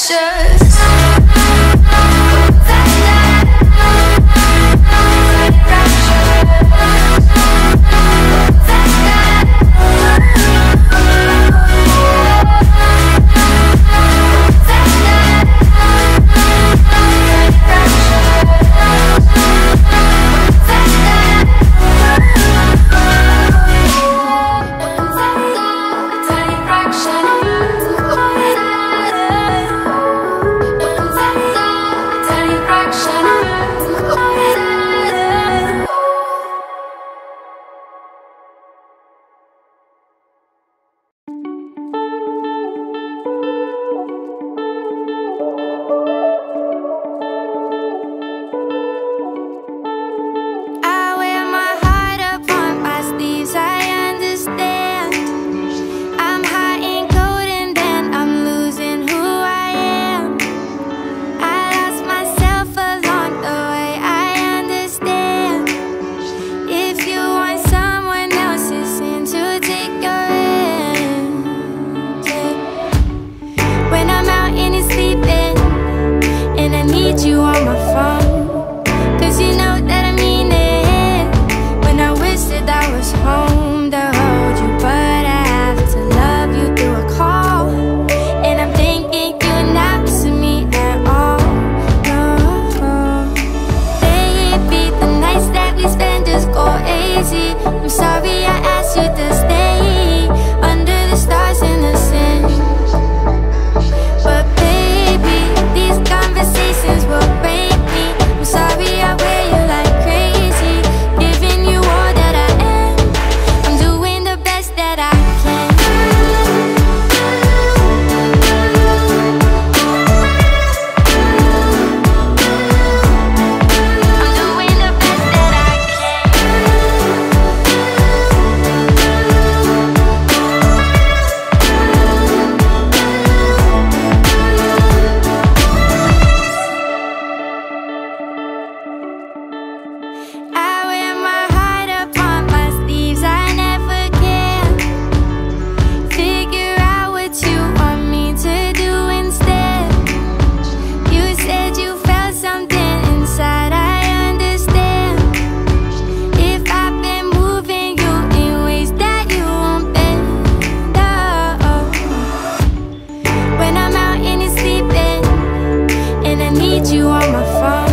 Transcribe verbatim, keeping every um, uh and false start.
fractures. You on my phone, cause you know that I mean it. When I wish that I was home to hold you, but I have to love you through a call. And I'm thinking you're not missing me at all. No, baby, the nights that we spend just go easy. I'm sorry I asked you to stay under the stars in the sun. But baby, these conversations will break me. I'm sorry I wear you like crazy, giving you all that I am. I'm doing the best that I can. I'm doing the best that I I wear my heart upon my sleeves, I never can figure out what you want me to do instead. You said you felt something inside, I understand. If I've been moving you in ways that you won't bend, oh. When I'm out and you're sleeping and I need you on my phone,